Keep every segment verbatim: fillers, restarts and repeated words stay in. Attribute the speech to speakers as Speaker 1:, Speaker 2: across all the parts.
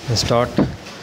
Speaker 1: Start.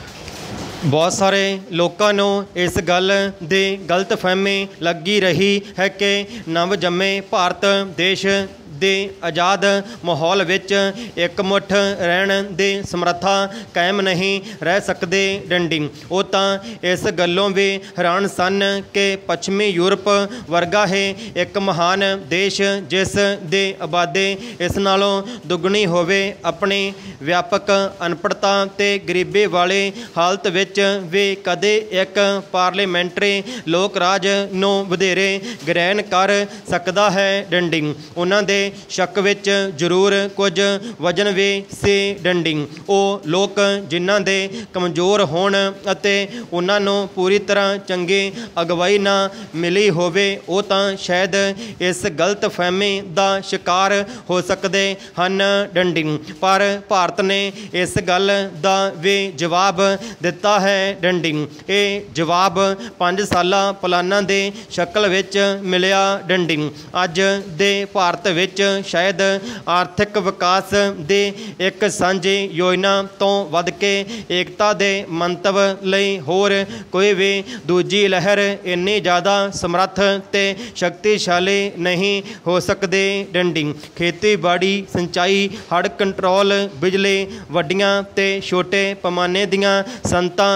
Speaker 1: बहुत सारे लोगों को इस गल की गलत फहमी लगी रही है कि नव जम्मे भारत देश दे आज़ाद माहौल विच एक मुठ रहन दी समर्था कायम नहीं रह सकते डंडी। वो तो इस गलों भी हैरान सन कि पश्चिमी यूरोप वर्गा है एक महान देश जिस दे आबादी इस नालों दुगनी होवे अपनी व्यापक अनपढ़ता ते गरीबी वाली हालत विच भी कदे एक पार्लीमेंटरी लोक राज नूं वधेरे ग्रहण कर सकदा है डंडी। उन्हां दे शक विच जरूर कुछ वजन भी सी डंडी। वो लोग जिन्हां दे कमज़ोर होण अते उन्हां नूं पूरी तरह चंगी अगवाई ना मिली होवे वो तां शायद इस गलत फहमी दा शिकार हो सकते हन डंडी। पर भारत ने इस गल दा भी जवाब दिता है डंडी। ये जवाब पाँच साला प्लानां दे शक्ल विच मिलिया डंडी। अज दे भारत विच शायद आर्थिक विकास दे एक सांझी योजना तो वध के एकता दे मंतव लई होर कोई भी दूजी लहर इन्नी ज़्यादा समर्थ ते शक्तिशाली नहीं हो सकती डंडी। खेतीबाड़ी सिंचाई हड़ कंट्रोल बिजली वड्डियां ते छोटे पैमाने दियां संतां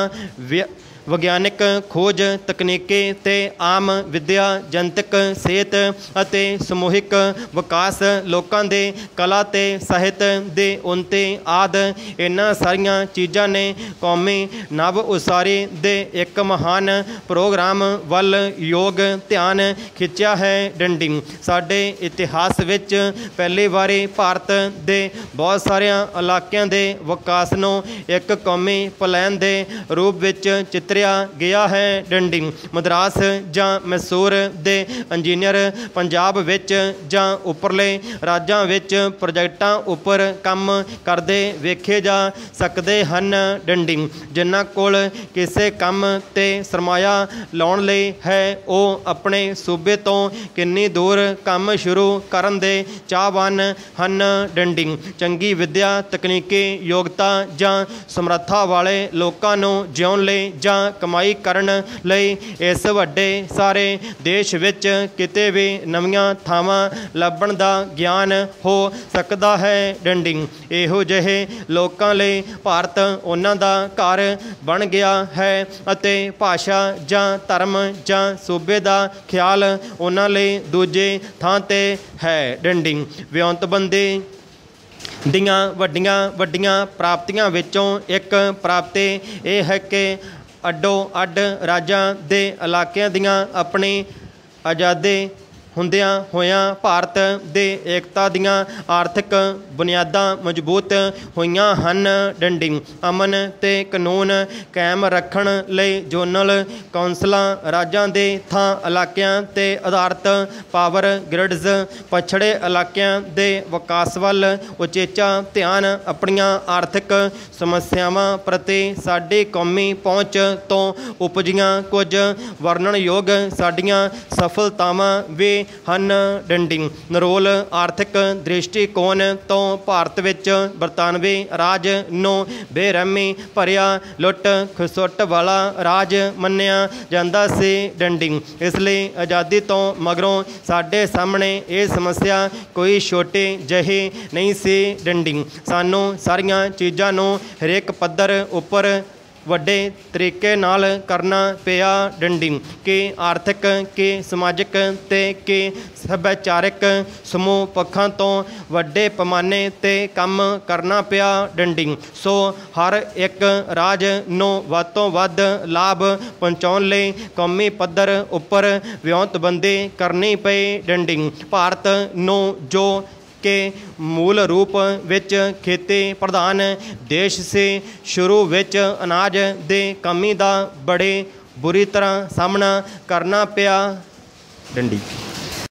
Speaker 1: विग्यानिक खोज तकनीकी ते आम विद्या जनतक सेहत अते समूहिक विकास लोगों के कला ते साहित्य दे उन्नति आदि इन्हां सारियां चीज़ां ने कौमी नव उसारी दे एक महान प्रोग्राम वल योग ध्यान खिंचा है डंडी। साडे इतिहास विच पहली बारी भारत दे बहुत सारे इलाकों के विकास नूं एक कौमी प्लान के रूप विच चित्र गया है डंडी। मद्रास जां मैसूर दे इंजीनियर पंजाब विच जां उपरले राज्यां विच प्रोजेक्टां उपर काम करदे वेखे जा सकते हन डंडी। जिन्हां कोल किसी काम ते सरमाया लाउण लई है वो अपने सूबे तो किन्नी दूर काम शुरू करन दे चाहवान हन डंडी। चंगी विद्या तकनीकी योग्यता जां समर्था वाले लोगों नूं जिउण लई जां कमाई करन लई इस वड्डे सारे देश विच किते भी नवीं थावां लभण दा ज्ञान हो सकता है डंडी। इहो जिहे लोकां लई भारत उन्हां दा घर बन गया है अते भाषा जां धर्म जां सूबे दा ख्याल उन्हां लई दूजे थां ते है डंडी। विਉਂਤਬੰਦੀ दियां वड्डियां वड्डियां प्राप्तियां विचों एक प्राप्ति यह है कि अड्डो अड्ड राज्यां दे इलाकिਆਂ ਦੀਆਂ अपनी आज़ादी ਹੁੰਦਿਆਂ ਹੋਇਆਂ ਭਾਰਤ ਦੇ ਏਕਤਾ ਦੀਆਂ ਆਰਥਿਕ ਬੁਨਿਆਦਾਂ ਮਜ਼ਬੂਤ ਹੋਈਆਂ ਹਨ ਡੰਡੀ। ਅਮਨ ਤੇ ਕਾਨੂੰਨ ਕਾਇਮ ਰੱਖਣ ਲਈ ਜ਼ੋਨਲ ਕੌਂਸਲਾਂ ਰਾਜਾਂ ਦੇ ਥਾਂ ਇਲਾਕਿਆਂ ਤੇ ਆਧਾਰਿਤ ਪਾਵਰ ਗ੍ਰਿਡਜ਼ ਪਛੜੇ ਇਲਾਕਿਆਂ ਦੇ ਵਿਕਾਸ ਵੱਲ ਉਚੇਚਾ ਧਿਆਨ ਆਪਣੀਆਂ ਆਰਥਿਕ ਸਮੱਸਿਆਵਾਂ ਪ੍ਰਤੀ ਸਾਡੀ ਕੌਮੀ ਪਹੁੰਚ ਤੋਂ ਉਪਜੀਆਂ ਕੁਝ ਵਰਣਨਯੋਗ ਸਾਡੀਆਂ ਸਫਲਤਾਵਾਂ ਵੀ ਹਨ ਡੰਡੀ। ਨਰੋਲ ਆਰਥਿਕ ਦ੍ਰਿਸ਼ਟੀਕੋਣ ਤੋਂ ਭਾਰਤ ਵਿੱਚ ਬਰਤਾਨਵੀ ਰਾਜ ਨੂੰ ਬੇਰਹਿਮੀ ਭਰਿਆ ਲੁੱਟ ਖਸੁੱਟ ਵਾਲਾ ਰਾਜ ਮੰਨਿਆ ਜਾਂਦਾ ਸੀ ਡੰਡੀ। ਇਸ ਲਈ ਆਜ਼ਾਦੀ ਤੋਂ ਮਗਰੋਂ ਸਾਡੇ ਸਾਹਮਣੇ ਇਹ ਸਮੱਸਿਆ ਕੋਈ ਛੋਟੀ ਜਿਹੀ ਨਹੀਂ ਸੀ ਡੰਡੀ। ਸਾਨੂੰ ਸਾਰੀਆਂ ਚੀਜ਼ਾਂ ਨੂੰ ਹਰੇਕ ਪੱਧਰ ਉੱਪਰ ਵੱਡੇ ਤਰੀਕੇ ਨਾਲ ਕਰਨਾ ਪਿਆ ਡੰਡੀ ਕਿ ਆਰਥਿਕ ਕਿ ਸਮਾਜਿਕ ਤੇ ਕਿ ਸੱਭਿਆਚਾਰਕ ਸਮੂਹ ਪੱਖਾਂ ਤੋਂ ਵੱਡੇ ਪੈਮਾਨੇ 'ਤੇ ਕੰਮ ਕਰਨਾ ਪਿਆ ਡੰਡੀ। ਸੋ ਹਰ ਇੱਕ ਰਾਜ ਨੂੰ ਵੱਧ ਤੋਂ ਵੱਧ ਲਾਭ ਪਹੁੰਚਾਉਣ ਲਈ ਕੌਮੀ ਪੱਧਰ ਉੱਪਰ ਵਿਉਂਤਬੰਦੀ ਕਰਨੀ ਪਈ ਡੰਡੀ। ਭਾਰਤ ਨੂੰ ਜੋ के मूल रूप विच खेती प्रधान देश से शुरू विच अनाज दे कमी दा बड़े बुरी तरह सामना करना पिया डंडी।